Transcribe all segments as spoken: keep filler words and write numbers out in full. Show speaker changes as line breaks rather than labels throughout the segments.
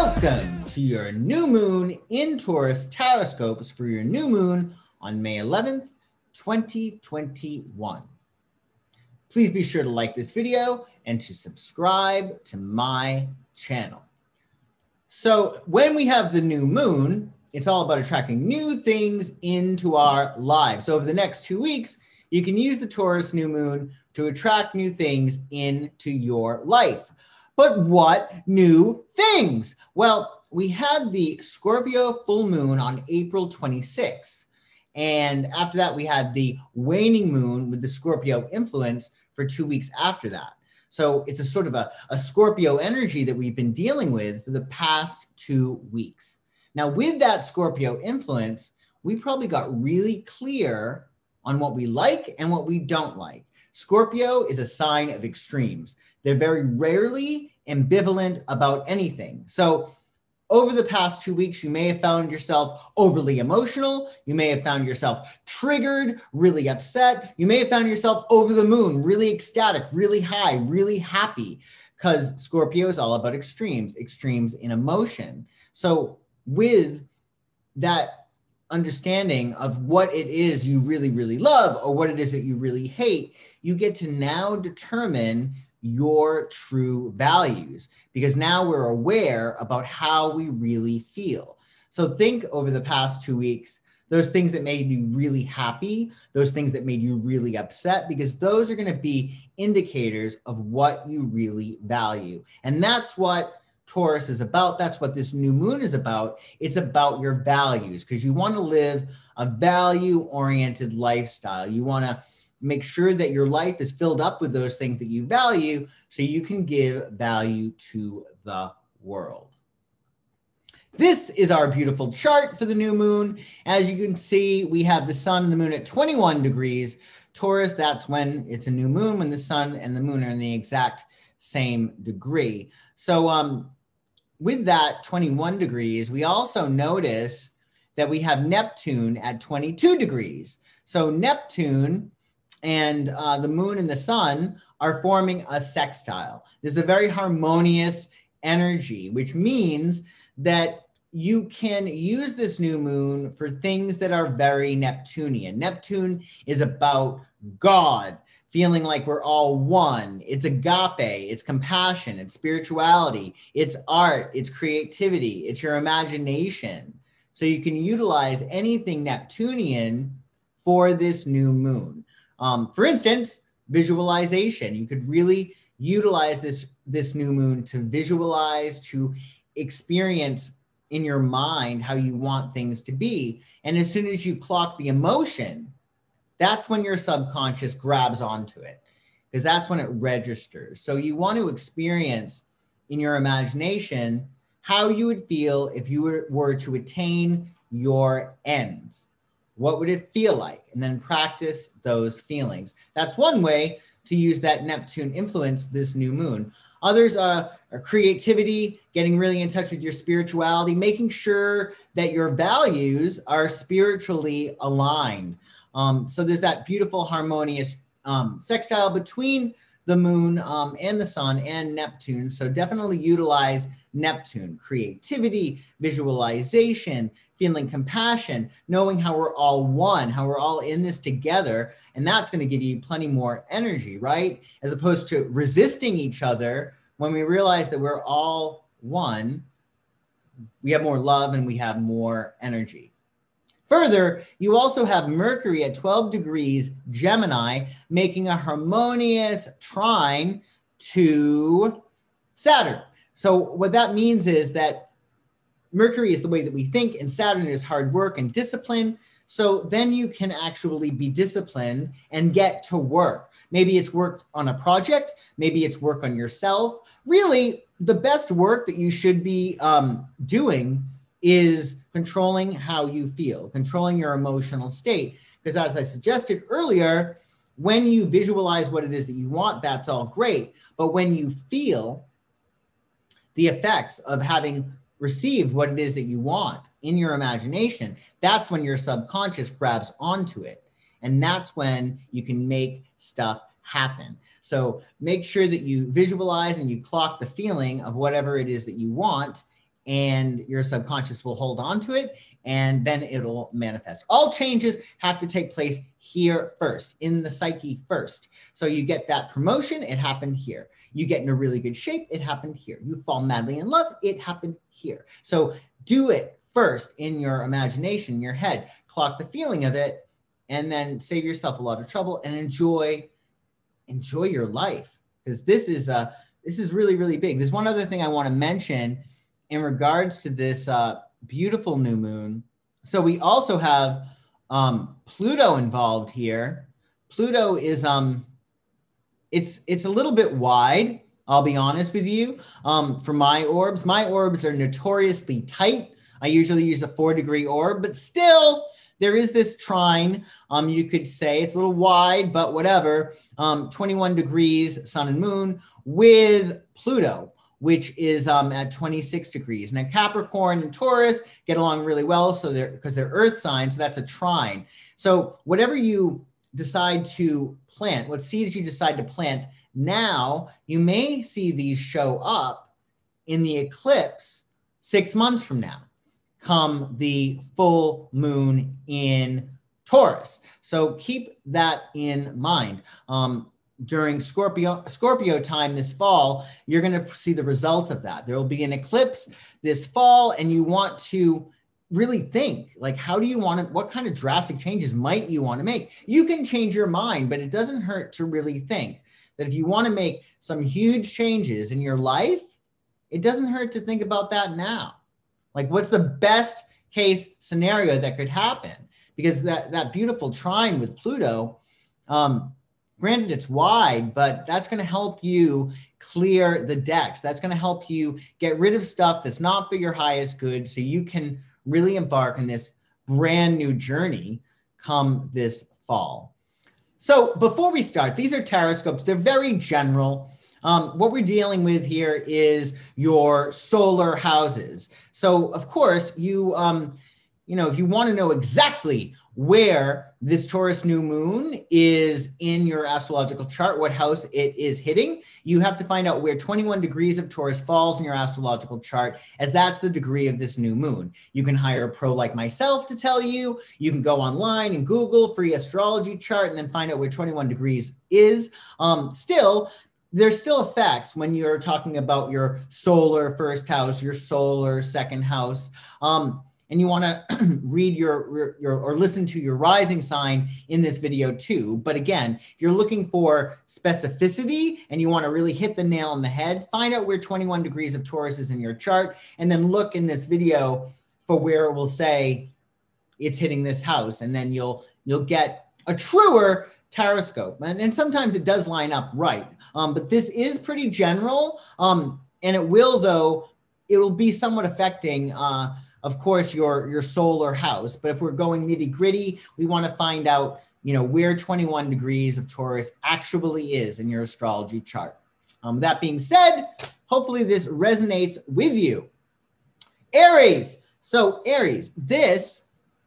Welcome to your new moon in Taurus Tarotscopes for your new moon on May eleventh, twenty twenty-one. Please be sure to like this video and to subscribe to my channel. So when we have the new moon, it's all about attracting new things into our lives. So over the next two weeks, you can use the Taurus new moon to attract new things into your life. But what new things? Well, we had the Scorpio full moon on April twenty-sixth. And after that, we had the waning moon with the Scorpio influence for two weeks after that. So it's a sort of a, a Scorpio energy that we've been dealing with for the past two weeks. Now, with that Scorpio influence, we probably got really clear on what we like and what we don't like. Scorpio is a sign of extremes. They're very rarely ambivalent about anything. So over the past two weeks, you may have found yourself overly emotional. You may have found yourself triggered, really upset. You may have found yourself over the moon, really ecstatic, really high, really happy, because Scorpio is all about extremes, extremes in emotion. So with that understanding of what it is you really, really love or what it is that you really hate, you get to now determine your true values, because now we're aware about how we really feel. So think over the past two weeks, those things that made you really happy, those things that made you really upset, because those are going to be indicators of what you really value. And that's what Taurus is about. That's what this new moon is about. It's about your values, because you want to live a value-oriented lifestyle. You want to make sure that your life is filled up with those things that you value so you can give value to the world. This is our beautiful chart for the new moon. As you can see, we have the sun and the moon at twenty-one degrees. Taurus, that's when it's a new moon, when the sun and the moon are in the exact same degree. So um, with that twenty-one degrees, we also notice that we have Neptune at twenty-two degrees. So Neptune and uh, the moon and the sun are forming a sextile. This is a very harmonious energy, which means that you can use this new moon for things that are very Neptunian. Neptune is about God, feeling like we're all one. It's agape, it's compassion, it's spirituality, it's art, it's creativity, it's your imagination. So you can utilize anything Neptunian for this new moon. Um, for instance, visualization. You could really utilize this, this new moon to visualize, to experience in your mind how you want things to be. And as soon as you clock the emotion, that's when your subconscious grabs onto it, because that's when it registers. So you want to experience in your imagination how you would feel if you were, were to attain your ends. What would it feel like? And then practice those feelings. That's one way to use that Neptune influence this new moon. Others uh, are creativity, getting really in touch with your spirituality, making sure that your values are spiritually aligned. Um, so there's that beautiful harmonious um, sextile between the moon um, and the sun and Neptune. So definitely utilize Neptune, creativity, visualization, feeling compassion, knowing how we're all one, how we're all in this together. And that's going to give you plenty more energy, right? As opposed to resisting each other. When we realize that we're all one, we have more love and we have more energy. Further, you also have Mercury at twelve degrees Gemini, making a harmonious trine to Saturn. So what that means is that Mercury is the way that we think, and Saturn is hard work and discipline. So then you can actually be disciplined and get to work. Maybe it's work on a project. Maybe it's work on yourself. Really, the best work that you should be um, doing is controlling how you feel, controlling your emotional state. Because as I suggested earlier, when you visualize what it is that you want, that's all great. But when you feel the effects of having received what it is that you want in your imagination, that's when your subconscious grabs onto it. And that's when you can make stuff happen. So make sure that you visualize and you clock the feeling of whatever it is that you want and your subconscious will hold on to it, and then it'll manifest. All changes have to take place here first, in the psyche first. So you get that promotion, it happened here. You get in a really good shape, it happened here. You fall madly in love, it happened here. So do it first in your imagination, in your head, clock the feeling of it, and then save yourself a lot of trouble and enjoy, enjoy your life. Because this is uh, this is really, really big. There's one other thing I want to mention in regards to this uh, beautiful new moon. So we also have um, Pluto involved here. Pluto is, um, it's, it's a little bit wide, I'll be honest with you, um, for my orbs. My orbs are notoriously tight. I usually use a four degree orb, but still there is this trine. Um, you could say it's a little wide, but whatever. Um, twenty-one degrees sun and moon with Pluto, which is um, at twenty-six degrees. Now Capricorn and Taurus get along really well, so they're because they're earth signs, so that's a trine. So whatever you decide to plant, what seeds you decide to plant now, you may see these show up in the eclipse six months from now, come the full moon in Taurus. So keep that in mind. Um, during Scorpio, Scorpio time this fall, you're going to see the results of that. There will be an eclipse this fall, and you want to really think, like, how do you want to, what kind of drastic changes might you want to make? You can change your mind, but it doesn't hurt to really think that if you want to make some huge changes in your life, it doesn't hurt to think about that now. Like, what's the best case scenario that could happen? Because that, that beautiful trine with Pluto, um, granted it's wide, but that's going to help you clear the decks. That's going to help you get rid of stuff that's not for your highest good, so you can really embark on this brand new journey come this fall. So before we start, these are Tarotscopes. They're very general. Um, what we're dealing with here is your solar houses. So of course, you, um, you know, if you want to know exactly where this Taurus new moon is in your astrological chart, what house it is hitting, you have to find out where twenty-one degrees of Taurus falls in your astrological chart, as that's the degree of this new moon. You can hire a pro like myself to tell you. You can go online and Google free astrology chart and then find out where twenty-one degrees is. Um, still, there's still effects when you're talking about your solar first house, your solar second house. Um, and you want to read your, your, or listen to your rising sign in this video too. But again, if you're looking for specificity and you want to really hit the nail on the head, find out where twenty-one degrees of Taurus is in your chart, and then look in this video for where it will say it's hitting this house. And then you'll, you'll get a truer Tarotscope. And, and sometimes it does line up right. Um, but this is pretty general. Um, and it will, though, it will be somewhat affecting, uh, of course, your, your solar house. But if we're going nitty gritty, we want to find out, you know, where twenty-one degrees of Taurus actually is in your astrology chart. Um, that being said, hopefully this resonates with you. Aries. So Aries, this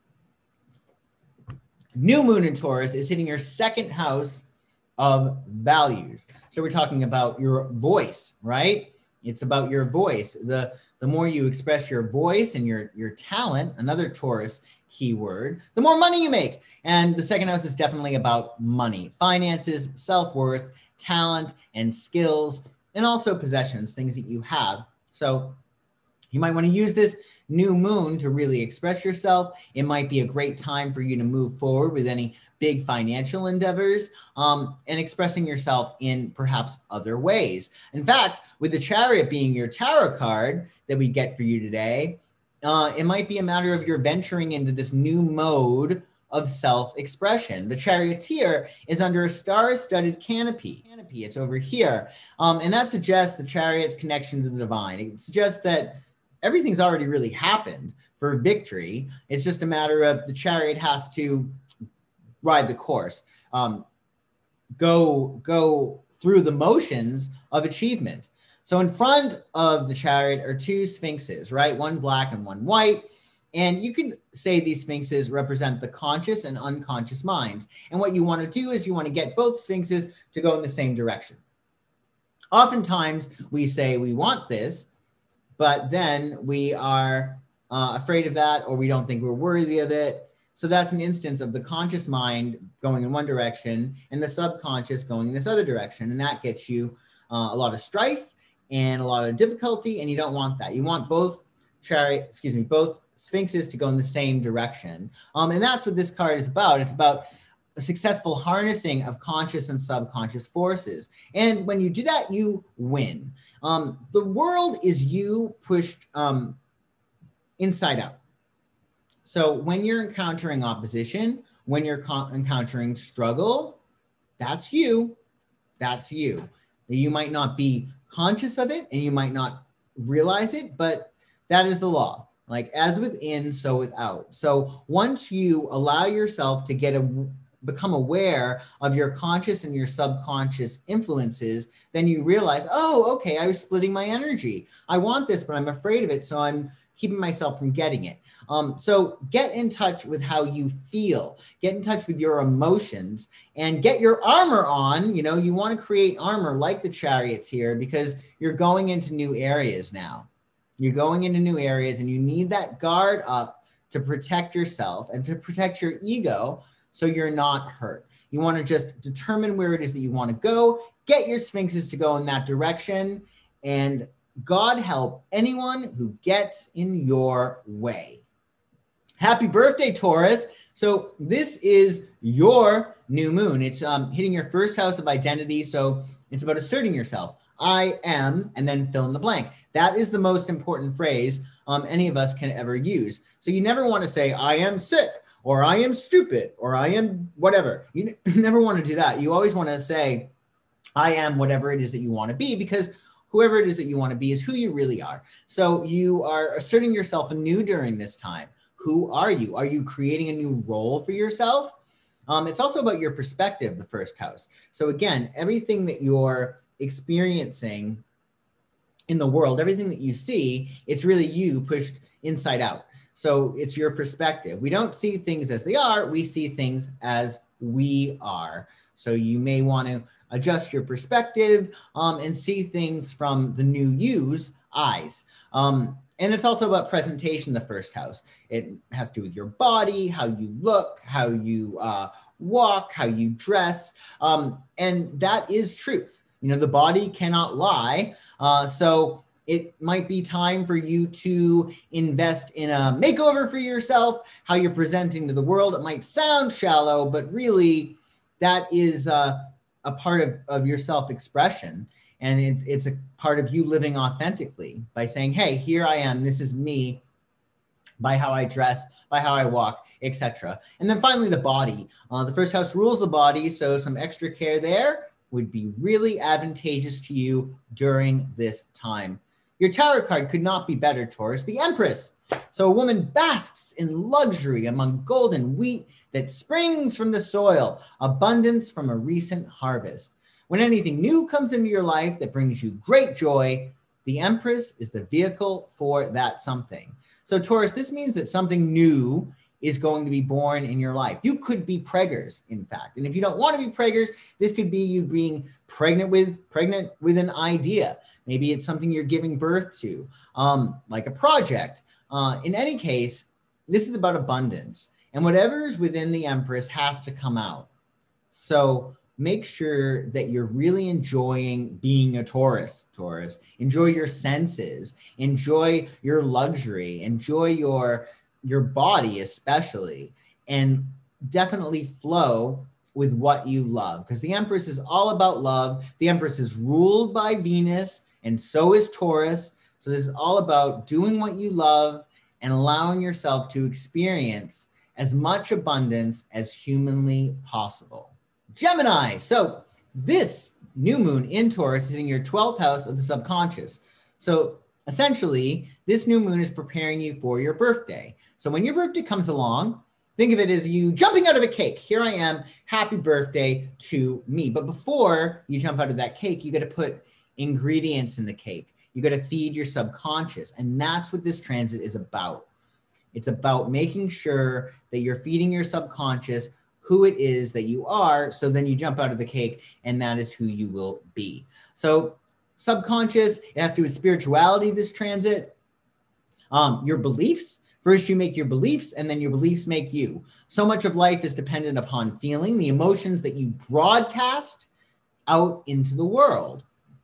new moon in Taurus is hitting your second house of values. So we're talking about your voice, right? It's about your voice. The, the more you express your voice and your, your talent, another Taurus keyword, the more money you make. And the second house is definitely about money, finances, self-worth, talent, and skills, and also possessions, things that you have. So you might want to use this new moon to really express yourself. It might be a great time for you to move forward with any big financial endeavors, um, and expressing yourself in perhaps other ways. In fact, with the Chariot being your tarot card that we get for you today, uh, it might be a matter of your venturing into this new mode of self-expression. The Charioteer is under a star-studded canopy. Canopy, it's over here. Um, and that suggests the Chariot's connection to the divine. It suggests that everything's already really happened for victory. It's just a matter of the Chariot has to ride the course, um, go, go through the motions of achievement. So in front of the Chariot are two sphinxes, right? One black and one white. And you could say these sphinxes represent the conscious and unconscious minds. And what you want to do is you want to get both sphinxes to go in the same direction. Oftentimes we say we want this, but then we are uh, afraid of that, or we don't think we're worthy of it. So that's an instance of the conscious mind going in one direction and the subconscious going in this other direction. And that gets you uh, a lot of strife and a lot of difficulty, and you don't want that. You want both chariot, excuse me, both sphinxes to go in the same direction. Um, and that's what this card is about. It's about a successful harnessing of conscious and subconscious forces. And when you do that, you win. Um, the world is you pushed um, inside out. So when you're encountering opposition, when you're encountering struggle, that's you. That's you. You might not be conscious of it and you might not realize it, but that is the law. Like as within, so without. So once you allow yourself to get a, become aware of your conscious and your subconscious influences, then you realize, oh, okay, I was splitting my energy. I want this, but I'm afraid of it. So I'm keeping myself from getting it. Um, so get in touch with how you feel, get in touch with your emotions, and get your armor on. You know, you want to create armor like the chariots here, because you're going into new areas now. You're going into new areas and you need that guard up to protect yourself and to protect your ego so you're not hurt. You want to just determine where it is that you want to go, get your sphinxes to go in that direction, and God help anyone who gets in your way. Happy birthday, Taurus. So this is your new moon. It's um, hitting your first house of identity. So it's about asserting yourself. I am, and then fill in the blank. That is the most important phrase um, any of us can ever use. So you never want to say, I am sick, or I am stupid, or I am whatever. You never want to do that. You always want to say, I am whatever it is that you want to be, because whoever it is that you want to be is who you really are. So you are asserting yourself anew during this time. Who are you? Are you creating a new role for yourself? Um, it's also about your perspective, the first house. So again, everything that you're experiencing in the world, everything that you see, it's really you pushed inside out. So it's your perspective. We don't see things as they are. We see things as we are. So you may want to adjust your perspective um, and see things from the new you's eyes. Um, and it's also about presentation, the first house. It has to do with your body, how you look, how you uh, walk, how you dress. Um, and that is truth. You know, the body cannot lie. Uh, so it might be time for you to invest in a makeover for yourself, how you're presenting to the world. It might sound shallow, but really that is uh, a part of, of your self-expression. And it's, it's a part of you living authentically by saying, hey, here I am. This is me, by how I dress, by how I walk, et cetera. And then finally, the body. Uh, the first house rules the body. So some extra care there would be really advantageous to you during this time. Your tarot card could not be better, Taurus, the Empress. So a woman basks in luxury among golden wheat that springs from the soil, abundance from a recent harvest. When anything new comes into your life that brings you great joy, the Empress is the vehicle for that something. So Taurus, this means that something new is going to be born in your life. You could be preggers, in fact. And if you don't want to be preggers, this could be you being pregnant with pregnant with an idea. Maybe it's something you're giving birth to, um, like a project. Uh, in any case, this is about abundance. And whatever is within the Empress has to come out. So make sure that you're really enjoying being a Taurus, Taurus. Enjoy your senses. Enjoy your luxury. Enjoy your your body especially, and definitely flow with what you love, because the Empress is all about love. The Empress is ruled by Venus, and so is Taurus. So this is all about doing what you love and allowing yourself to experience as much abundance as humanly possible. Gemini. So this new moon in Taurus is hitting your twelfth house of the subconscious. So essentially, this new moon is preparing you for your birthday. So when your birthday comes along, think of it as you jumping out of a cake. Here I am, happy birthday to me. But before you jump out of that cake, you got to put ingredients in the cake. You got to feed your subconscious. And that's what this transit is about. It's about making sure that you're feeding your subconscious who it is that you are. So then you jump out of the cake and that is who you will be. So subconscious. It has to do with spirituality, this transit. Um, your beliefs. First, you make your beliefs, and then your beliefs make you. So much of life is dependent upon feeling, the emotions that you broadcast out into the world.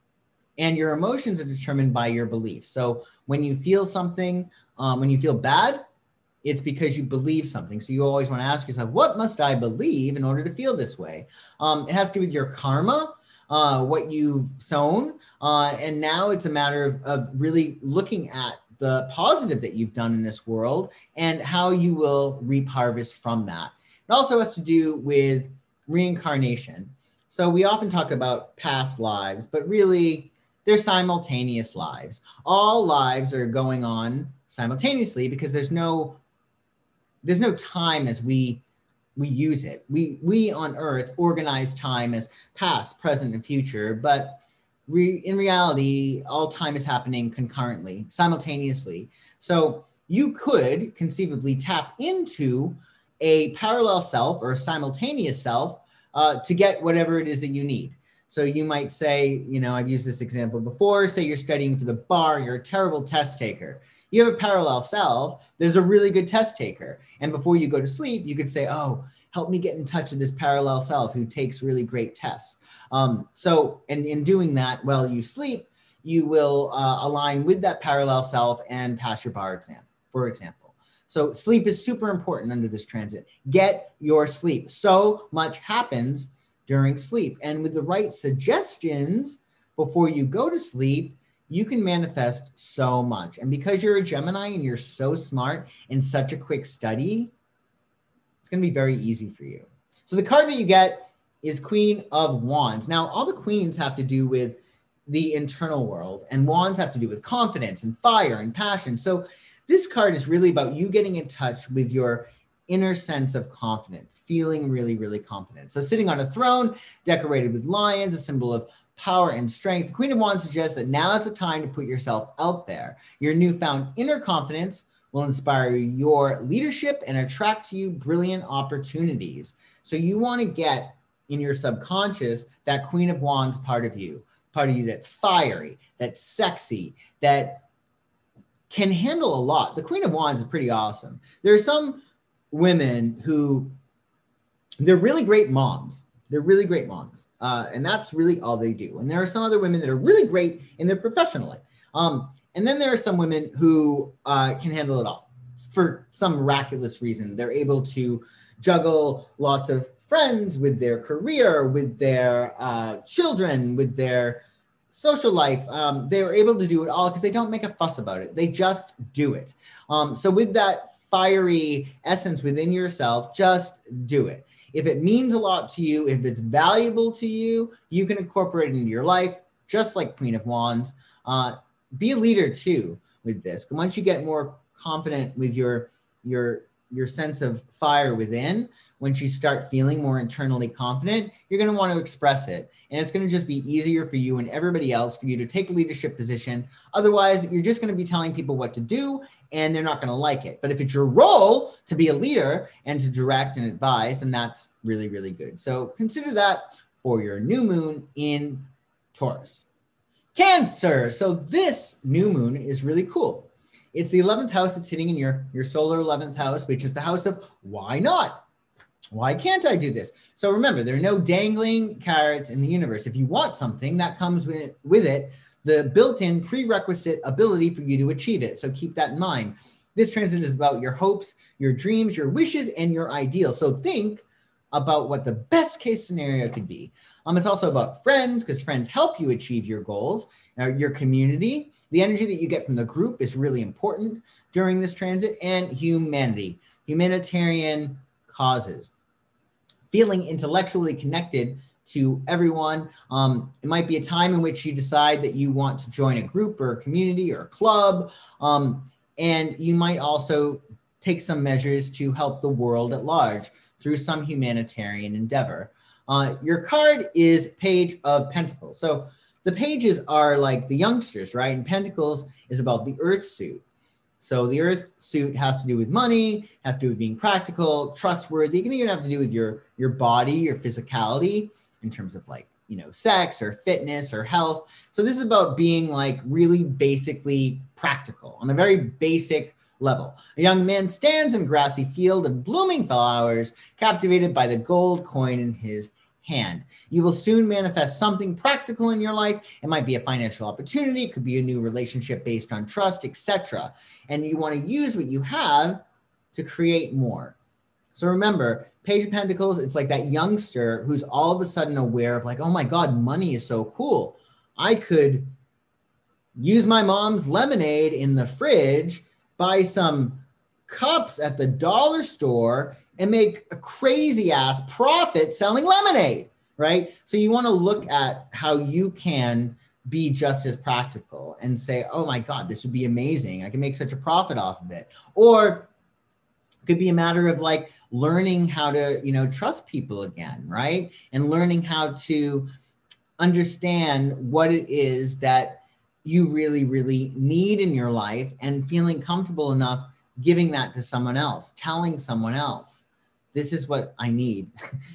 And your emotions are determined by your beliefs. So when you feel something, um, when you feel bad, it's because you believe something. So you always want to ask yourself, what must I believe in order to feel this way? Um, it has to do with your karma, uh, what you've sown. Uh, and now it's a matter of, of really looking at the positive that you've done in this world and how you will reap harvest from that. It also has to do with reincarnation. So we often talk about past lives, but really they're simultaneous lives. All lives are going on simultaneously because there's no there's no time as we we use it. We we on Earth organize time as past, present, and future, but Re, in reality, all time is happening concurrently, simultaneously. So you could conceivably tap into a parallel self or a simultaneous self uh, to get whatever it is that you need. So you might say, you know, I've used this example before, say you're studying for the bar, you're a terrible test taker. You have a parallel self, there's a really good test taker. And before you go to sleep, you could say, oh, help me get in touch with this parallel self who takes really great tests. Um, so, and in doing that, while you sleep, you will uh, align with that parallel self and pass your bar exam, for example. So sleep is super important under this transit. Get your sleep. So much happens during sleep. And with the right suggestions before you go to sleep, you can manifest so much. And because you're a Gemini and you're so smart and such a quick study, it's going to be very easy for you. So the card that you get is Queen of Wands. Now, all the queens have to do with the internal world, and wands have to do with confidence and fire and passion. So this card is really about you getting in touch with your inner sense of confidence, feeling really, really confident. So sitting on a throne decorated with lions, a symbol of power and strength, the Queen of Wands suggests that now is the time to put yourself out there. Your newfound inner confidence will inspire your leadership and attract to you brilliant opportunities. So you want to get in your subconscious that Queen of Wands part of you, part of you that's fiery, that's sexy, that can handle a lot. The Queen of Wands is pretty awesome. There are some women who, they're really great moms. They're really great moms. Uh, and that's really all they do. And there are some other women that are really great in their professional life. Um, and then there are some women who uh, can handle it all. For some miraculous reason, they're able to juggle lots of friends with their career, with their uh, children, with their social life. Um, they're able to do it all because they don't make a fuss about it. They just do it. Um, so with that fiery essence within yourself, just do it. If it means a lot to you, if it's valuable to you, you can incorporate it into your life, just like Queen of Wands. Uh, be a leader too with this. Once you get more confident with your, your, your sense of fire within, once you start feeling more internally confident, you're going to want to express it. And it's going to just be easier for you and everybody else for you to take a leadership position. Otherwise, you're just going to be telling people what to do and they're not going to like it. But if it's your role to be a leader and to direct and advise, then that's really, really good. So consider that for your new moon in Taurus. Cancer. So this new moon is really cool. It's the eleventh house. It's hitting in your, your solar eleventh house, which is the house of why not? Why can't I do this? So remember, there are no dangling carrots in the universe. If you want something, that comes with, with it the built-in prerequisite ability for you to achieve it. So keep that in mind. This transit is about your hopes, your dreams, your wishes, and your ideals. So think about what the best case scenario could be. Um, it's also about friends, because friends help you achieve your goals, uh, your community. The energy that you get from the group is really important during this transit, and humanity, humanitarian causes. Feeling intellectually connected to everyone. Um, it might be a time in which you decide that you want to join a group or a community or a club. Um, and you might also take some measures to help the world at large through some humanitarian endeavor. Uh, your card is Page of Pentacles. So the pages are like the youngsters, right? And Pentacles is about the Earth suit. So the Earth suit has to do with money, has to do with being practical, trustworthy. It can even have to do with your, your body, your physicality in terms of like you know, sex or fitness or health. So this is about being like really basically practical on a very basic level. A young man stands in a grassy field of blooming flowers, captivated by the gold coin in his hand. You will soon manifest something practical in your life. It might be a financial opportunity. It could be a new relationship based on trust, et cetera. And you want to use what you have to create more. So remember, Page of Pentacles, it's like that youngster who's all of a sudden aware of like, oh my God, money is so cool. I could use my mom's lemonade in the fridge, buy some cups at the dollar store, and make a crazy ass profit selling lemonade, right? So you want to look at how you can be just as practical and say, oh my God, this would be amazing. I can make such a profit off of it. Or it could be a matter of like learning how to, you know, trust people again, right? And learning how to understand what it is that you really, really need in your life and feeling comfortable enough giving that to someone else, telling someone else, this is what I need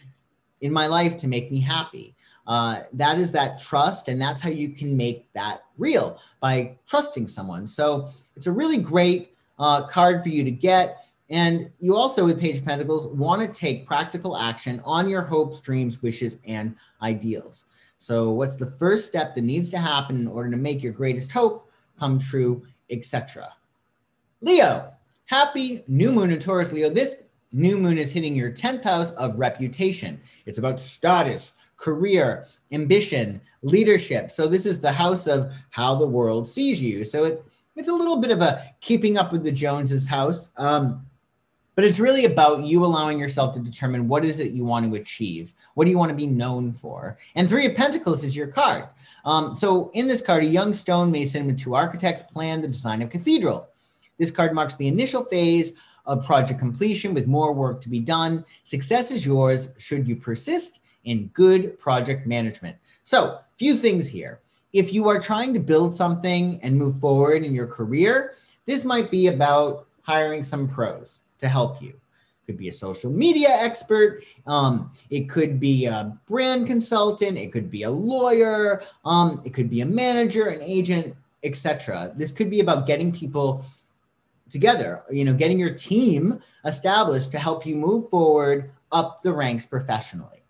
in my life to make me happy. Uh, that is that trust, and that's how you can make that real, by trusting someone. So it's a really great uh, card for you to get. And you also, with Page of Pentacles, want to take practical action on your hopes, dreams, wishes, and ideals. So what's the first step that needs to happen in order to make your greatest hope come true, et cetera. Leo, happy new moon in Taurus, Leo. This new moon is hitting your tenth house of reputation. It's about status, career, ambition, leadership. So this is the house of how the world sees you. So it, it's a little bit of a keeping up with the Joneses house. Um, But it's really about you allowing yourself to determine what is it you want to achieve? What do you want to be known for? And Three of Pentacles is your card. Um, so in this card, a young stonemason with two architects planned the design of a cathedral. This card marks the initial phase of project completion with more work to be done. Success is yours should you persist in good project management. So a few things here. If you are trying to build something and move forward in your career, this might be about hiring some pros to help you. It could be a social media expert. Um, it could be a brand consultant. It could be a lawyer. Um, it could be a manager, an agent, et cetera. This could be about getting people together, you know, getting your team established to help you move forward up the ranks professionally.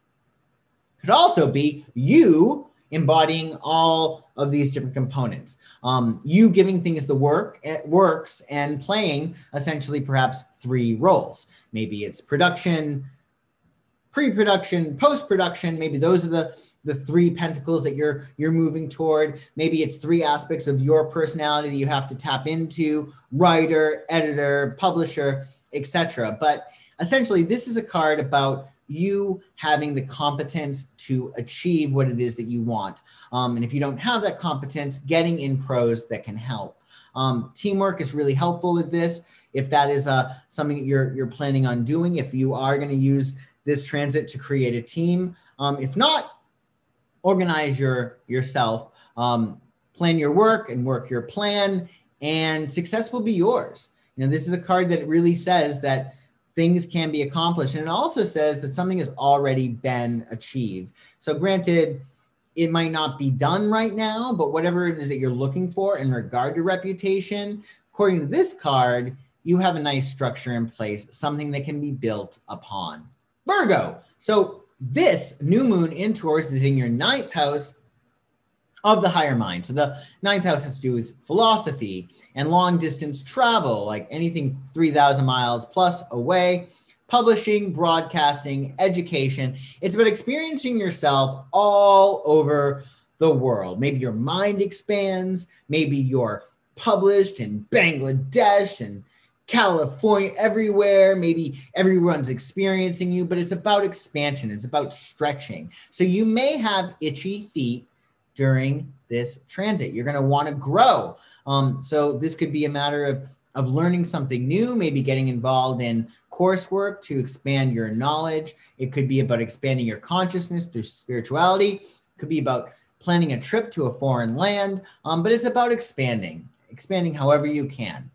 It could also be you embodying all of these different components. Um, you giving things the work, it works, and playing essentially perhaps three roles. Maybe it's production, pre-production, post-production. Maybe those are the, the three pentacles that you're, you're moving toward. Maybe it's three aspects of your personality that you have to tap into: writer, editor, publisher, et cetera. But essentially, this is a card about you having the competence to achieve what it is that you want. Um, and if you don't have that competence, getting in pros that can help. Um, teamwork is really helpful with this. If that is uh, something that you're, you're planning on doing, if you are going to use this transit to create a team. Um, if not, organize your yourself, um, plan your work and work your plan, and success will be yours. You know, this is a card that really says that things can be accomplished. And it also says that something has already been achieved. So granted, it might not be done right now, but whatever it is that you're looking for in regard to reputation, according to this card, you have a nice structure in place, something that can be built upon. Virgo. So this new moon in Taurus is in your ninth house of the higher mind. So the ninth house has to do with philosophy and long distance travel, like anything three thousand miles plus away, publishing, broadcasting, education. It's about experiencing yourself all over the world. Maybe your mind expands. Maybe you're published in Bangladesh and California, everywhere. Maybe everyone's experiencing you, but it's about expansion. It's about stretching. So you may have itchy feet during this transit. You're going to want to grow. Um, so this could be a matter of, of learning something new, maybe getting involved in coursework to expand your knowledge. It could be about expanding your consciousness through spirituality. It could be about planning a trip to a foreign land, um, but it's about expanding, expanding however you can.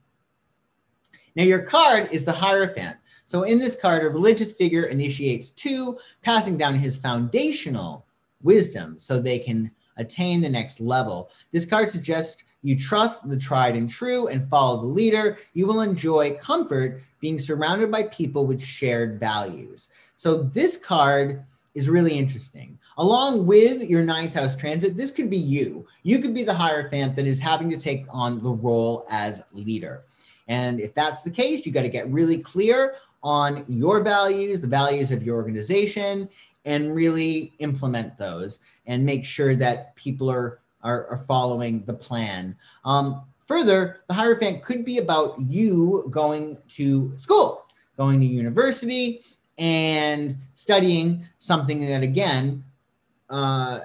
Now your card is the Hierophant. So in this card, a religious figure initiates two, passing down his foundational wisdom so they can attain the next level. This card suggests you trust the tried and true and follow the leader. You will enjoy comfort being surrounded by people with shared values. So this card is really interesting. Along with your ninth house transit, this could be you. You could be the Hierophant that is having to take on the role as leader. And if that's the case, you got to get really clear on your values, the values of your organization, and really implement those and make sure that people are, are, are following the plan. Um, further, the Hierophant could be about you going to school, going to university, and studying something that, again, uh,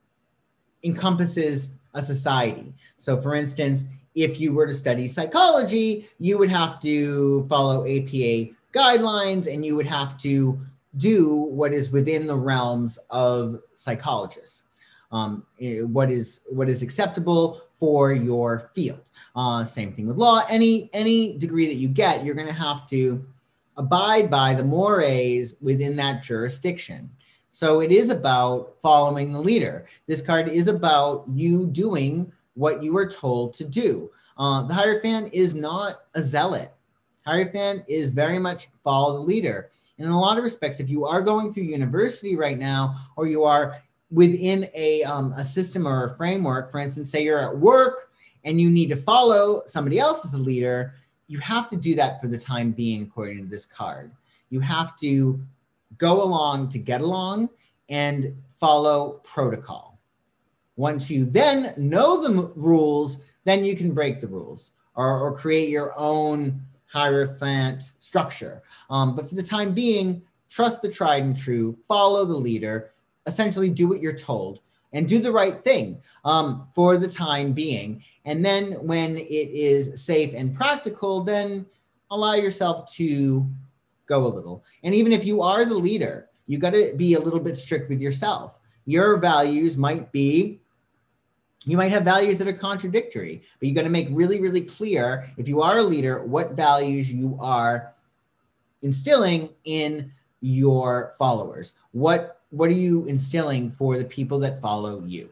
encompasses a society. So, for instance, if you were to study psychology, you would have to follow A P A guidelines, and you would have to do what is within the realms of psychologists, um, what is what is acceptable for your field. Uh, same thing with law. Any any degree that you get, you're going to have to abide by the mores within that jurisdiction. So it is about following the leader. This card is about you doing what you were told to do. Uh, the Hierophant is not a zealot. Hierophant is very much follow the leader. And in a lot of respects, if you are going through university right now, or you are within a, um, a system or a framework, for instance, say you're at work and you need to follow somebody else as a leader, you have to do that for the time being, according to this card. You have to go along to get along and follow protocol. Once you then know the m- rules, then you can break the rules or, or create your own Hierophant structure. Um, but for the time being, trust the tried and true, follow the leader, essentially do what you're told, and do the right thing um, for the time being. And then when it is safe and practical, then allow yourself to go a little. And even if you are the leader, you got to be a little bit strict with yourself. Your values might be, you might have values that are contradictory, but you got to make really, really clear, if you are a leader, what values you are instilling in your followers. What, what are you instilling for the people that follow you?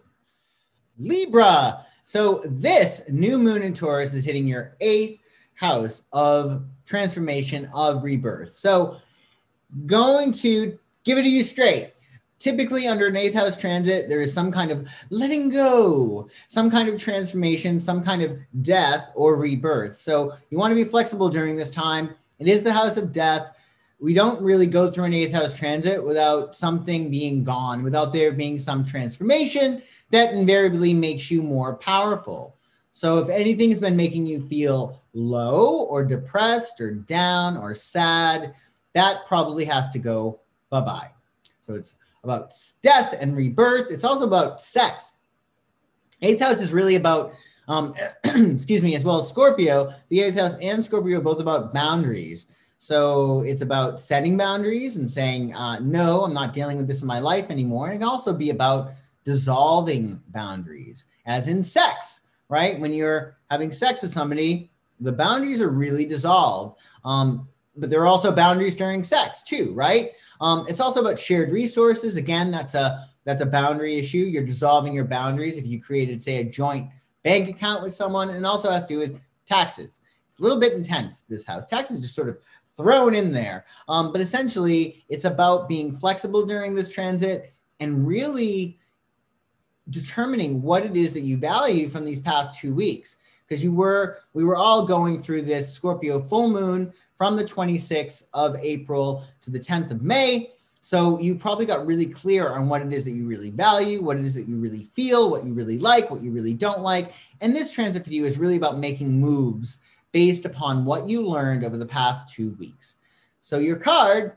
Libra. So this new moon in Taurus is hitting your eighth house of transformation, of rebirth. So going to give it to you straight. Typically under an eighth house transit, there is some kind of letting go, some kind of transformation, some kind of death or rebirth. So you want to be flexible during this time. It is the house of death. We don't really go through an eighth house transit without something being gone, without there being some transformation that invariably makes you more powerful. So if anything's been making you feel low or depressed or down or sad, that probably has to go bye-bye. So it's about death and rebirth. It's also about sex. Eighth house is really about, um, excuse me, as well as Scorpio. The eighth house and Scorpio are both about boundaries. So it's about setting boundaries and saying, uh, no, I'm not dealing with this in my life anymore. And it can also be about dissolving boundaries, as in sex, right? When you're having sex with somebody, the boundaries are really dissolved. Um, but there are also boundaries during sex too, right? Um, it's also about shared resources. Again, that's a that's a boundary issue. You're dissolving your boundaries if you created, say, a joint bank account with someone, and also has to do with taxes. It's a little bit intense, this house. Taxes just sort of thrown in there. Um, but essentially, it's about being flexible during this transit and really determining what it is that you value from these past two weeks. Because you were, we were all going through this Scorpio full moon from the twenty-sixth of April to the tenth of May. So you probably got really clear on what it is that you really value, what it is that you really feel, what you really like, what you really don't like. And this transit for you is really about making moves based upon what you learned over the past two weeks. So your card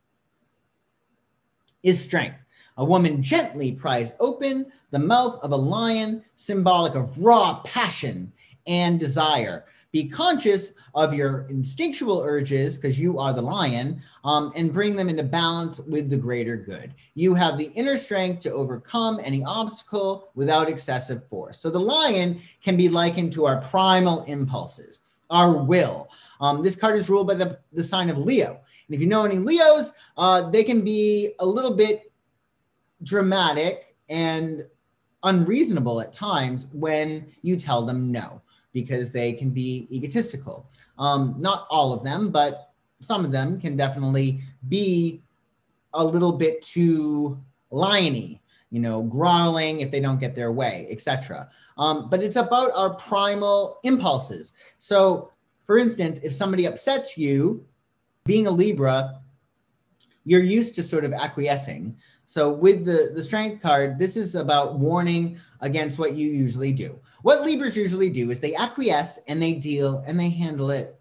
is strength. A woman gently pries open the mouth of a lion, symbolic of raw passion and desire. Be conscious of your instinctual urges, because you are the lion, um, and bring them into balance with the greater good. You have the inner strength to overcome any obstacle without excessive force. So the lion can be likened to our primal impulses, our will. Um, this card is ruled by the, the sign of Leo. And if you know any Leos, uh, they can be a little bit dramatic and unreasonable at times when you tell them no, because they can be egotistical. Um, not all of them, but some of them can definitely be a little bit too liony, you know, growling if they don't get their way, et cetera. Um, but it's about our primal impulses. So, for instance, if somebody upsets you, being a Libra, you're used to sort of acquiescing. So with the, the strength card, this is about warning against what you usually do. What Libras usually do is they acquiesce and they deal and they handle it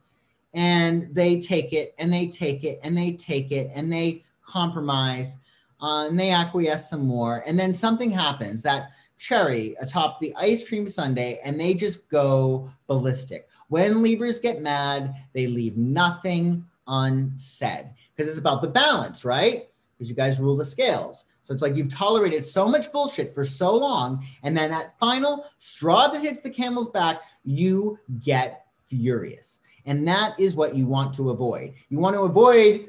and they take it and they take it and they take it and they compromise uh, and they acquiesce some more. And then something happens, that cherry atop the ice cream sundae, and they just go ballistic. When Libras get mad, they leave nothing unsaid, because it's about the balance, right? Because you guys rule the scales. So it's like you've tolerated so much bullshit for so long, and then that final straw that hits the camel's back, you get furious. And that is what you want to avoid. You want to avoid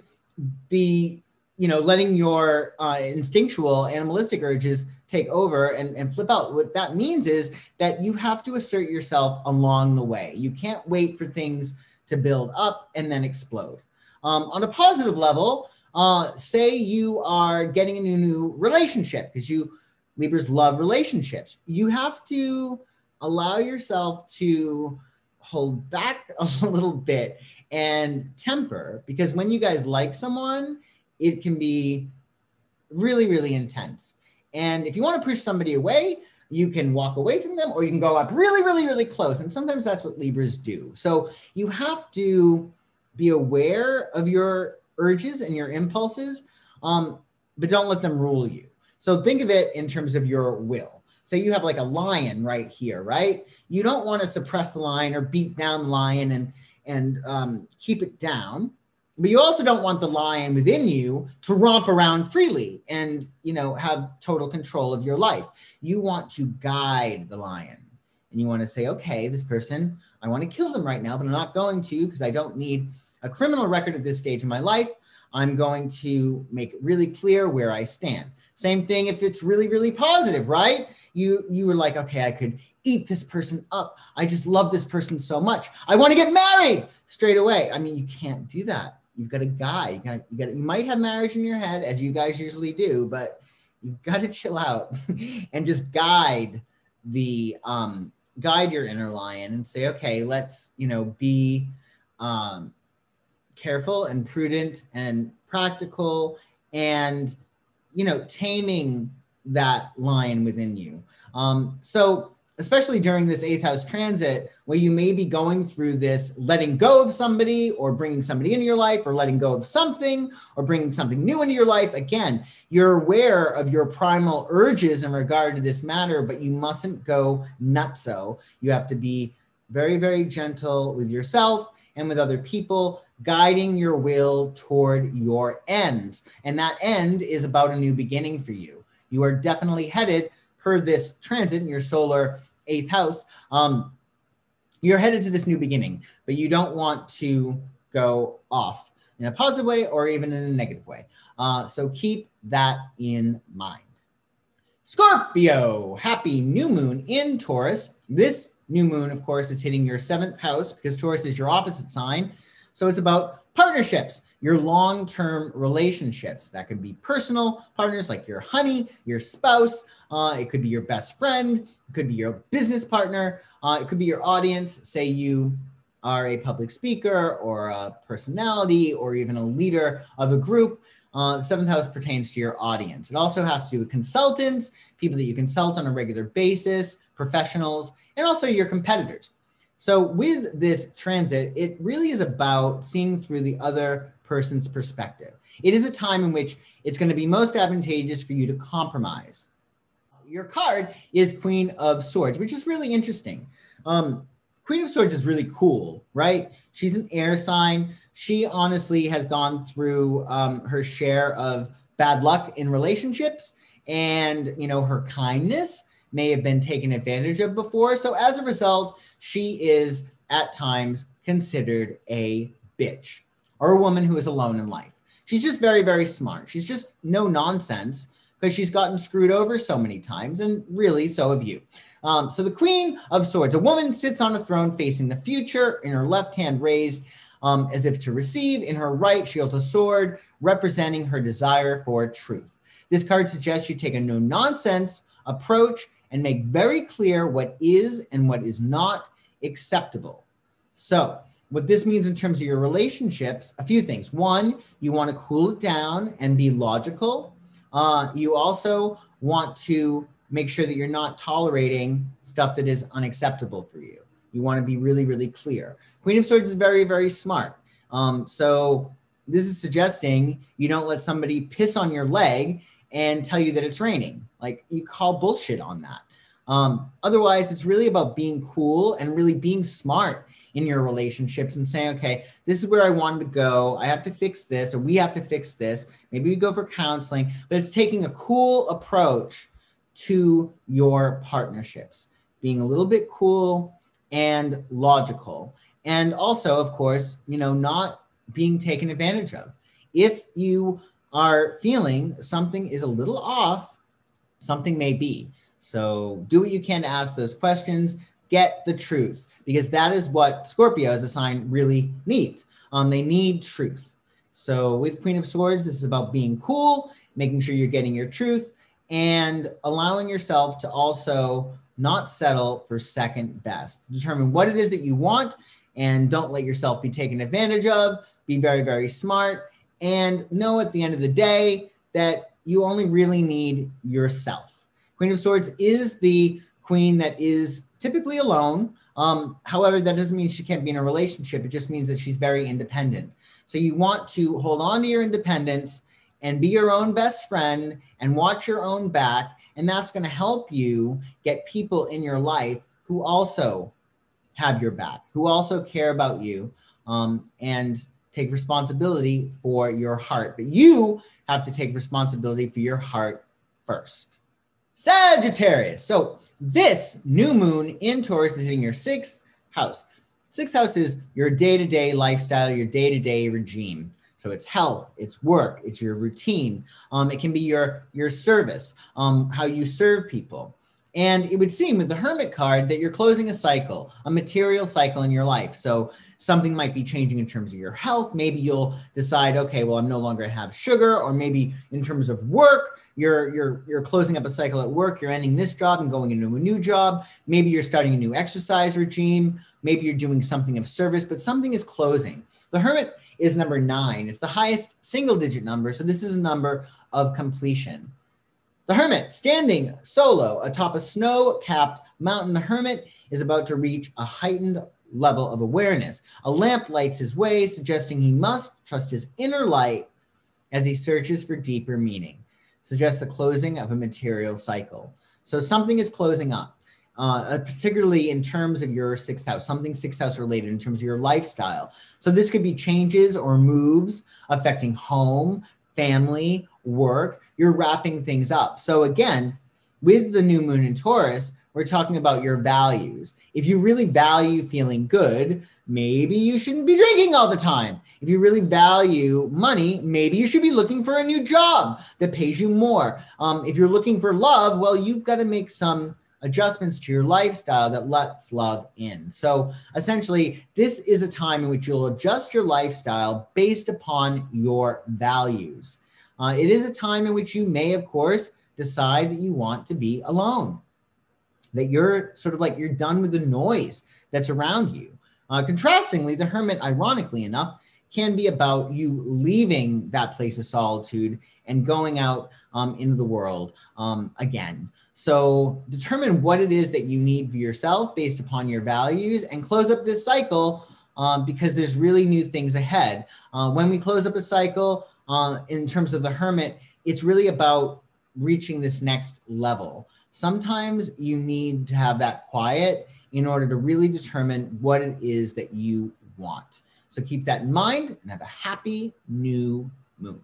the, you know, letting your uh, instinctual animalistic urges take over and, and flip out. What that means is that you have to assert yourself along the way. You can't wait for things to build up and then explode. Um, on a positive level, uh, say you are getting a new, new relationship, because you Libras love relationships. You have to allow yourself to hold back a little bit and temper, because when you guys like someone, it can be really, really intense. And if you want to push somebody away, you can walk away from them, or you can go up really, really, really close. And sometimes that's what Libras do. So you have to be aware of your urges and your impulses, um, but don't let them rule you. So think of it in terms of your will. Say you have like a lion right here, right? You don't want to suppress the lion or beat down the lion and, and um, keep it down. But you also don't want the lion within you to romp around freely and, you know, have total control of your life. You want to guide the lion. And you want to say, okay, this person, I want to kill them right now, but I'm not going to, because I don't need a criminal record at this stage in my life. I'm going to make it really clear where I stand. Same thing if it's really, really positive, right? You, you were like, okay, I could eat this person up. I just love this person so much. I want to get married straight away. I mean, you can't do that. You've got a guy. You got, you got, you might have marriage in your head, as you guys usually do, but you've got to chill out and just guide the, um, guide your inner lion and say, okay, let's, you know, be, um, careful and prudent and practical and, you know, taming that lion within you. Um, so especially during this eighth house transit, where you may be going through this letting go of somebody or bringing somebody into your life, or letting go of something or bringing something new into your life. Again, you're aware of your primal urges in regard to this matter, but you mustn't go nutso. You have to be very, very gentle with yourself and with other people, guiding your will toward your ends. And that end is about a new beginning for you. You are definitely headed, per this transit in your solar eighth house, um, you're headed to this new beginning, but you don't want to go off in a positive way or even in a negative way. Uh, so keep that in mind. Scorpio, happy new moon in Taurus. This new moon, of course, is hitting your seventh house, because Taurus is your opposite sign. So it's about partnerships, your long-term relationships. That could be personal partners like your honey, your spouse. Uh, it could be your best friend. It could be your business partner. Uh, it could be your audience. Say you are a public speaker or a personality or even a leader of a group. Uh, the seventh house pertains to your audience. It also has to do with consultants, people that you consult on a regular basis, professionals, and also your competitors. So with this transit, it really is about seeing through the other person's perspective. It is a time in which it's going to be most advantageous for you to compromise. Your card is Queen of Swords, which is really interesting. Um, Queen of Swords is really cool, right? She's an air sign. She honestly has gone through um, her share of bad luck in relationships, and, you know, her kindness may have been taken advantage of before. So as a result, she is at times considered a bitch, or a woman who is alone in life. She's just very, very smart. She's just no nonsense, because she's gotten screwed over so many times, and really, so have you. Um, so the Queen of Swords, a woman sits on a throne facing the future, in her left hand raised um, as if to receive, in her right she holds a sword representing her desire for truth. This card suggests you take a no-nonsense approach and make very clear what is and what is not acceptable. So what this means in terms of your relationships, a few things. One, you want to cool it down and be logical. Uh, you also want to make sure that you're not tolerating stuff that is unacceptable for you. You want to be really, really clear. Queen of Swords is very, very smart. Um, so this is suggesting you don't let somebody piss on your leg and tell you that it's raining. Like, you call bullshit on that. Um, otherwise, it's really about being cool and really being smart in your relationships and saying, okay, this is where I wanted to go. I have to fix this, or we have to fix this. Maybe we go for counseling, but it's taking a cool approach to your partnerships, being a little bit cool and logical. And also, of course, you know, not being taken advantage of. If you are feeling something is a little off, something may be. So do what you can to ask those questions, get the truth, because that is what Scorpio as a sign really needs. Um, they need truth. So with Queen of Swords, this is about being cool, making sure you're getting your truth, and allowing yourself to also not settle for second best. Determine what it is that you want, and don't let yourself be taken advantage of. Be very, very smart, and know at the end of the day that you only really need yourself. Queen of Swords is the queen that is typically alone. Um, however, that doesn't mean she can't be in a relationship. It just means that she's very independent. So you want to hold on to your independence and be your own best friend and watch your own back. And that's going to help you get people in your life who also have your back, who also care about you, um, and take responsibility for your heart. But you have to take responsibility for your heart first. Sagittarius. So this new moon in Taurus is hitting your sixth house. Sixth house is your day-to-day lifestyle, your day-to-day regime. So it's health, it's work, it's your routine. Um, it can be your, your service, um, how you serve people. And it would seem with the Hermit card that you're closing a cycle, a material cycle in your life. So something might be changing in terms of your health. Maybe you'll decide, okay, well, I'm no longer gonna have sugar, or maybe in terms of work, you're, you're, you're closing up a cycle at work, you're ending this job and going into a new job. Maybe you're starting a new exercise regime. Maybe you're doing something of service, but something is closing. The Hermit is number nine. It's the highest single digit number. So this is a number of completion. The Hermit, standing solo atop a snow-capped mountain, the Hermit is about to reach a heightened level of awareness. A lamp lights his way, suggesting he must trust his inner light as he searches for deeper meaning. Suggests the closing of a material cycle. So something is closing up, uh, particularly in terms of your sixth house, something sixth house related in terms of your lifestyle. So this could be changes or moves affecting home, family, work. You're wrapping things up. So again, with the new moon in Taurus, we're talking about your values. If you really value feeling good, maybe you shouldn't be drinking all the time. If you really value money, maybe you should be looking for a new job that pays you more. Um, if you're looking for love, well, you've got to make some adjustments to your lifestyle that lets love in. So essentially, this is a time in which you'll adjust your lifestyle based upon your values. Uh, it is a time in which you may, of course, decide that you want to be alone, that you're sort of like you're done with the noise that's around you. Uh, contrastingly, the Hermit, ironically enough, can be about you leaving that place of solitude and going out um, into the world um, again. So determine what it is that you need for yourself based upon your values and close up this cycle um, because there's really new things ahead. Uh, when we close up a cycle, uh, in terms of the Hermit, it's really about reaching this next level. Sometimes you need to have that quiet in order to really determine what it is that you want. So keep that in mind and have a happy new moon.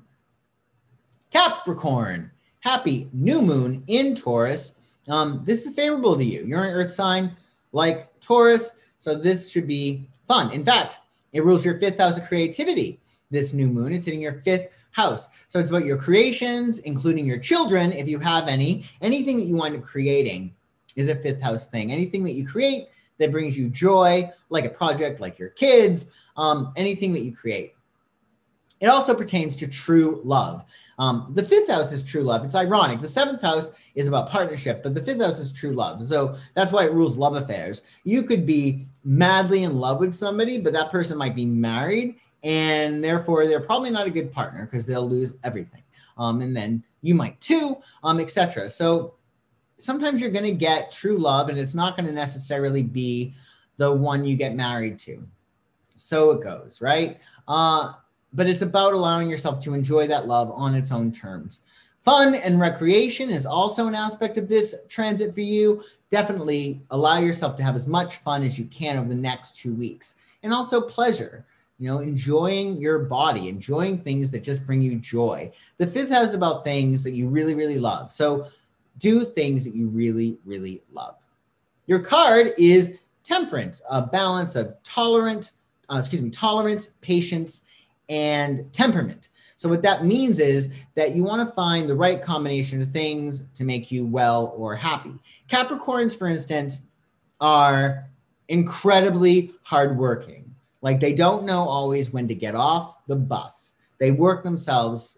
Capricorn, happy new moon in Taurus. Um, this is favorable to you. You're an earth sign like Taurus, so this should be fun. In fact, it rules your fifth house of creativity, this new moon. It's hitting your fifth house. So it's about your creations, including your children, if you have any. Anything that you wind up creating is a fifth house thing. Anything that you create that brings you joy, like a project, like your kids, um, anything that you create. It also pertains to true love. Um, the fifth house is true love. It's ironic. The seventh house is about partnership, but the fifth house is true love. So that's why it rules love affairs. You could be madly in love with somebody, but that person might be married, and therefore they're probably not a good partner because they'll lose everything. Um, and then you might too, um, et cetera. So sometimes you're going to get true love, and it's not going to necessarily be the one you get married to. So it goes, right? Uh, but it's about allowing yourself to enjoy that love on its own terms. Fun and recreation is also an aspect of this transit for you. Definitely allow yourself to have as much fun as you can over the next two weeks. And also pleasure, you know, enjoying your body, enjoying things that just bring you joy. The fifth house is about things that you really, really love. So do things that you really, really love. Your card is Temperance, a balance of tolerant, uh, excuse me, tolerance, patience, and temperament. So what that means is that you want to find the right combination of things to make you well or happy. Capricorns, for instance, are incredibly hardworking. Like they don't know always when to get off the bus. They work themselves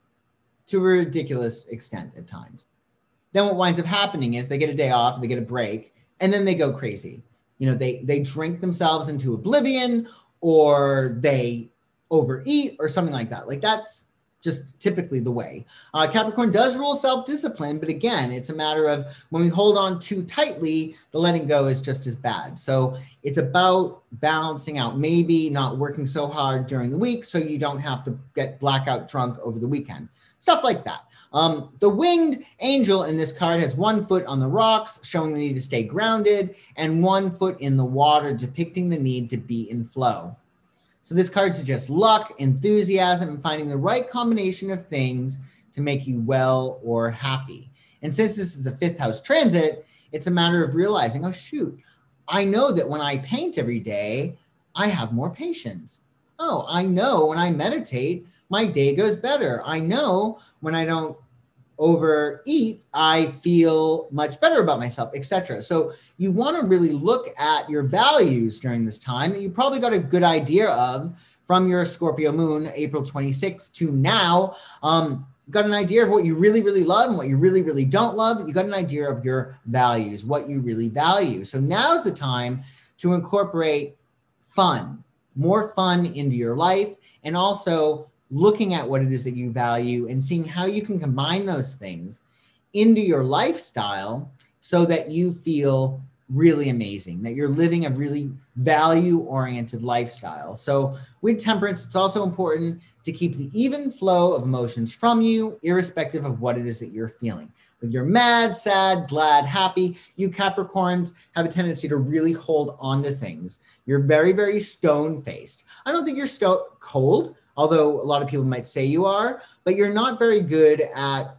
to a ridiculous extent at times. Then what winds up happening is they get a day off, they get a break, and then they go crazy. You know, they, they drink themselves into oblivion, or they overeat or something like that. Like that's just typically the way. Uh, Capricorn does rule self-discipline, but again, it's a matter of when we hold on too tightly, the letting go is just as bad. So it's about balancing out, maybe not working so hard during the week so you don't have to get blackout drunk over the weekend. Stuff like that. Um, the winged angel in this card has one foot on the rocks, showing the need to stay grounded, and one foot in the water, depicting the need to be in flow. So this card suggests luck, enthusiasm, and finding the right combination of things to make you well or happy. And since this is a fifth house transit, it's a matter of realizing, oh, shoot, I know that when I paint every day, I have more patience. Oh, I know when I meditate, my day goes better. I know when I don't overeat, I feel much better about myself, et cetera. So you want to really look at your values during this time that you probably got a good idea of from your Scorpio moon, April twenty-sixth to now. Um, got an idea of what you really, really love and what you really, really don't love. You got an idea of your values, what you really value. So now's the time to incorporate fun, more fun into your life, and also looking at what it is that you value and seeing how you can combine those things into your lifestyle so that you feel really amazing, that you're living a really value-oriented lifestyle. So with temperance, it's also important to keep the even flow of emotions from you, irrespective of what it is that you're feeling. Whether you're mad, sad, glad, happy, you Capricorns have a tendency to really hold on to things. You're very, very stone-faced. I don't think you're stone cold, although a lot of people might say you are, but you're not very good at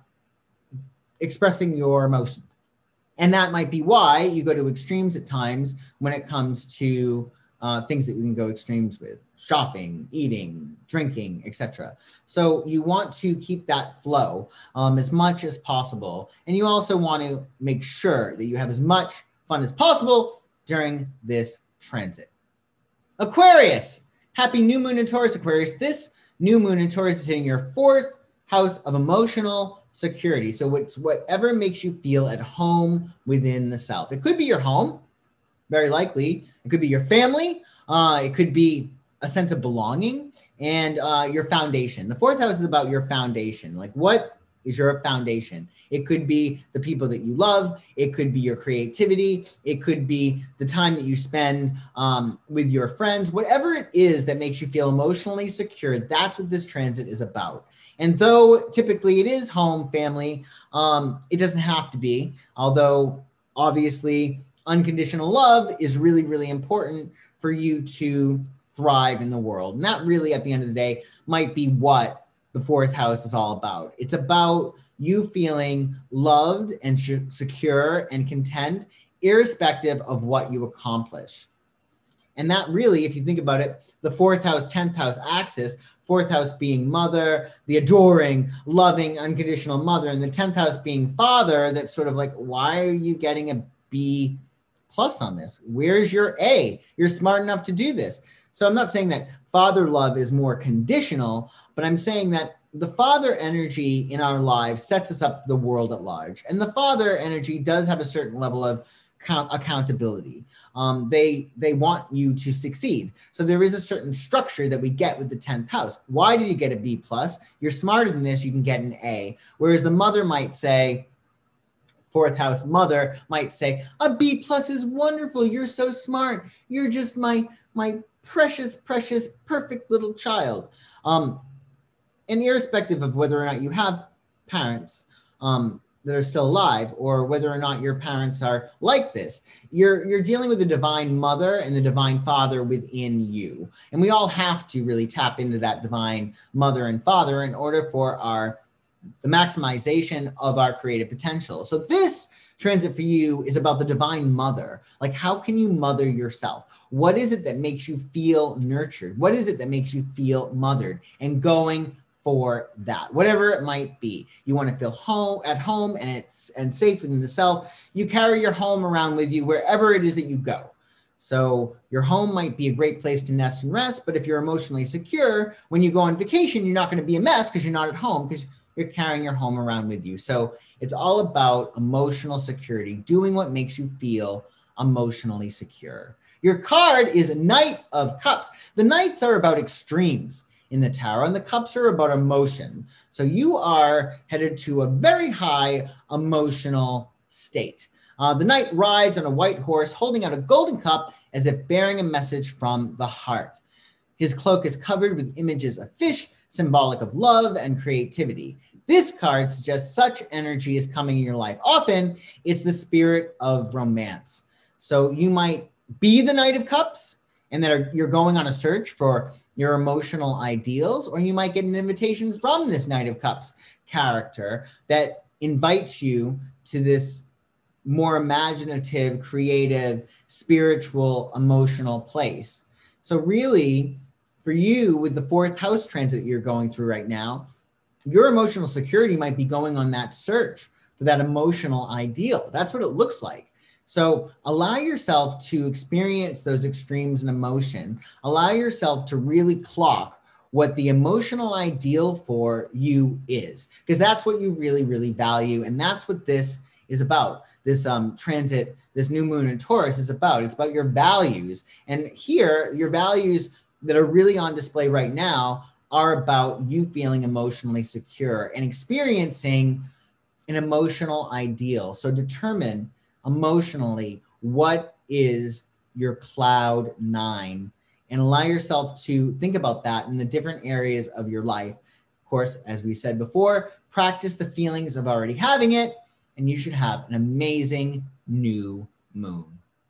expressing your emotions. And that might be why you go to extremes at times when it comes to uh, things that you can go extremes with: shopping, eating, drinking, et cetera. So you want to keep that flow um, as much as possible. And you also want to make sure that you have as much fun as possible during this transit. Aquarius. Happy new moon in Taurus, Aquarius. This new moon in Taurus is hitting your fourth house of emotional security. So it's whatever makes you feel at home within the self. It could be your home, very likely. It could be your family. Uh, it could be a sense of belonging and uh, your foundation. The fourth house is about your foundation. Like, what is your foundation? It could be the people that you love. It could be your creativity. It could be the time that you spend um, with your friends. Whatever it is that makes you feel emotionally secure, that's what this transit is about. And though typically it is home, family, um, it doesn't have to be. Although obviously unconditional love is really, really important for you to thrive in the world. And that really, at the end of the day, might be what the fourth house is all about. It's about you feeling loved and secure and content, irrespective of what you accomplish. And that really, if you think about it, the fourth house, tenth house axis, fourth house being mother, the adoring, loving, unconditional mother, and the tenth house being father, that's sort of like, why are you getting a B plus on this? Where's your A? You're smart enough to do this. So I'm not saying that father love is more conditional, but I'm saying that the father energy in our lives sets us up for the world at large. And the father energy does have a certain level of count accountability. Um, they, they want you to succeed. So there is a certain structure that we get with the tenth house. Why did you get a B plus? You're smarter than this, you can get an A. Whereas the mother might say, fourth house mother might say, a B plus is wonderful. You're so smart. You're just my, my precious, precious, perfect little child. Um, and irrespective of whether or not you have parents um, that are still alive, or whether or not your parents are like this, you're, you're dealing with the divine mother and the divine father within you. And we all have to really tap into that divine mother and father in order for our the maximization of our creative potential. So this transit for you is about the divine mother. Like, how can you mother yourself? What is it that makes you feel nurtured? What is it that makes you feel mothered? And going for that, whatever it might be. You want to feel home at home and it's and safe within the self. You carry your home around with you wherever it is that you go. So your home might be a great place to nest and rest, but if you're emotionally secure, when you go on vacation, you're not going to be a mess because you're not at home, because you're carrying your home around with you. So it's all about emotional security, doing what makes you feel emotionally secure. Your card is a Knight of Cups. The Knights are about extremes in the tarot, and the cups are about emotion. So you are headed to a very high emotional state. Uh, the knight rides on a white horse, holding out a golden cup as if bearing a message from the heart. His cloak is covered with images of fish, symbolic of love and creativity. This card suggests such energy is coming in your life. Often, it's the spirit of romance. So you might be the Knight of Cups, and that you're going on a search for your emotional ideals, or you might get an invitation from this Knight of Cups character that invites you to this more imaginative, creative, spiritual, emotional place. So really, for you, with the fourth house transit you're going through right now, your emotional security might be going on that search for that emotional ideal. That's what it looks like. So allow yourself to experience those extremes in emotion. Allow yourself to really clock what the emotional ideal for you is, because that's what you really, really value. And that's what this is about. This um, transit, this new moon in Taurus is about. It's about your values. And here, your values that are really on display right now are about you feeling emotionally secure and experiencing an emotional ideal. So determine emotionally what is your cloud nine, and allow yourself to think about that in the different areas of your life. Of course, as we said before, practice the feelings of already having it, and you should have an amazing new moon.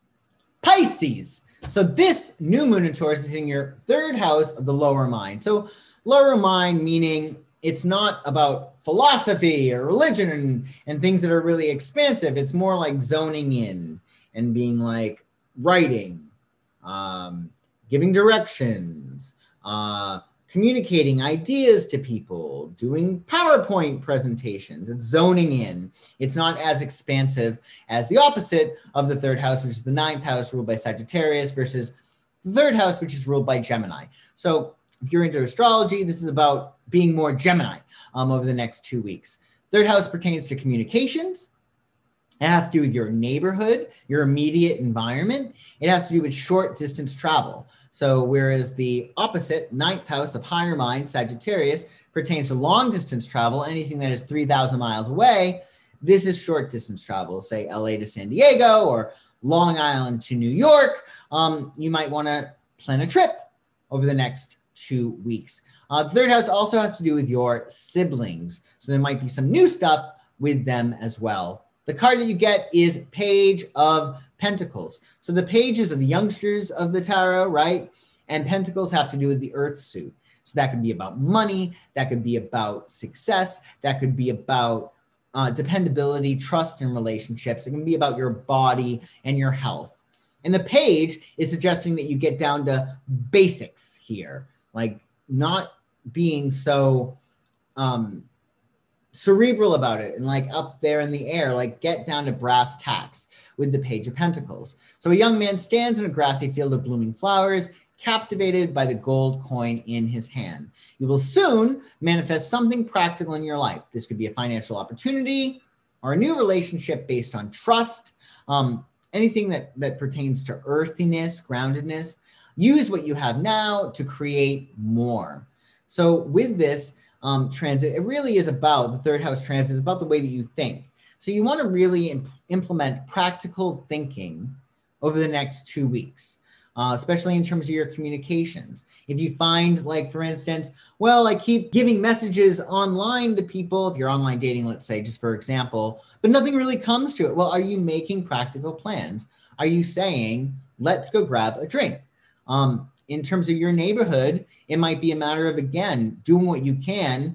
Pisces. So this new moon in Taurus is hitting your third house of the lower mind. So lower mind meaning it's not about philosophy or religion and, and things that are really expansive. It's more like zoning in and being like writing, um, giving directions, uh, communicating ideas to people, doing PowerPoint presentations. It's zoning in. It's not as expansive as the opposite of the third house, which is the ninth house ruled by Sagittarius, versus the third house, which is ruled by Gemini. So if you're into astrology, this is about being more Gemini um, over the next two weeks. Third house pertains to communications. It has to do with your neighborhood, your immediate environment. It has to do with short distance travel. So whereas the opposite, ninth house of higher mind, Sagittarius, pertains to long distance travel, anything that is three thousand miles away, this is short distance travel, say L A to San Diego or Long Island to New York. Um, you might want to plan a trip over the next two weeks. Uh, the third house also has to do with your siblings. So there might be some new stuff with them as well. The card that you get is Page of Pentacles. So the pages are the youngsters of the tarot, right? And pentacles have to do with the earth suit. So that could be about money. That could be about success. That could be about uh, dependability, trust in relationships. It can be about your body and your health. And the page is suggesting that you get down to basics here, like not being so um, cerebral about it and like up there in the air, like get down to brass tacks with the Page of Pentacles. So a young man stands in a grassy field of blooming flowers, captivated by the gold coin in his hand. You will soon manifest something practical in your life. This could be a financial opportunity or a new relationship based on trust, um, anything that, that pertains to earthiness, groundedness. Use what you have now to create more. So with this um, transit, it really is about, the third house transit is about the way that you think. So you want to really imp- implement practical thinking over the next two weeks. Uh, especially in terms of your communications. If you find, like, for instance, well, I keep giving messages online to people, if you're online dating, let's say, just for example, but nothing really comes to it. Well, are you making practical plans? Are you saying, let's go grab a drink? Um, in terms of your neighborhood, it might be a matter of, again, doing what you can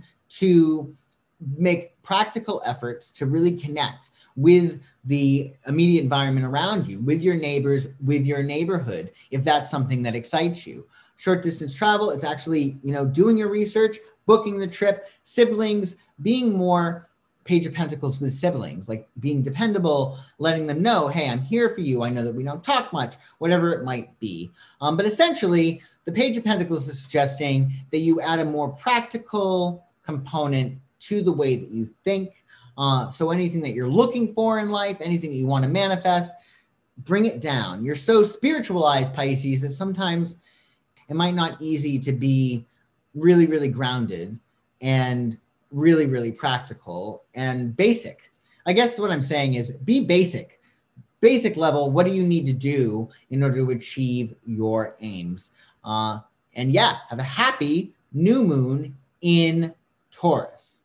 to make practical efforts to really connect with the immediate environment around you, with your neighbors, with your neighborhood, if that's something that excites you. Short distance travel, it's actually, you know, doing your research, booking the trip, siblings, being more Page of Pentacles with siblings, like being dependable, letting them know, hey, I'm here for you. I know that we don't talk much, whatever it might be. Um, but essentially, the Page of Pentacles is suggesting that you add a more practical component to the way that you think. Uh, so anything that you're looking for in life, anything that you want to manifest, bring it down. You're so spiritualized, Pisces, that sometimes it might not be easy to be really, really grounded and really, really practical and basic. I guess what I'm saying is be basic. Basic level, what do you need to do in order to achieve your aims? Uh, and yeah, have a happy new moon in Taurus.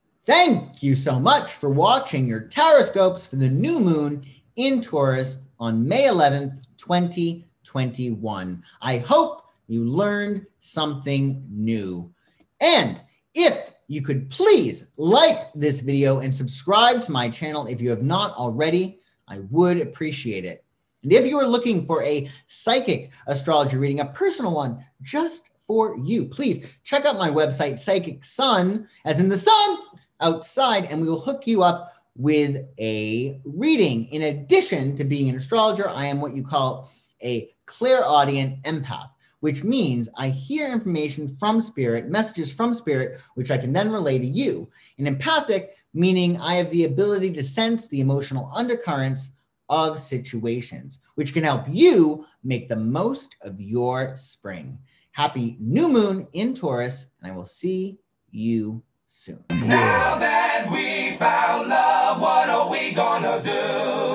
Thank you so much for watching your Tarotscopes for the new moon in Taurus on May eleventh, twenty twenty-one. I hope you learned something new. And if you could please like this video and subscribe to my channel if you have not already, I would appreciate it. And if you are looking for a psychic astrology reading, a personal one just for you, please check out my website, Psychic Sun, as in the sun outside, and we will hook you up with a reading. In addition to being an astrologer, I am what you call a clairaudient empath, which means I hear information from spirit, messages from spirit, which I can then relay to you. And empathic, meaning I have the ability to sense the emotional undercurrents of situations, which can help you make the most of your spring. Happy new moon in Taurus, and I will see you soon.
Now that we found love, what are we gonna do?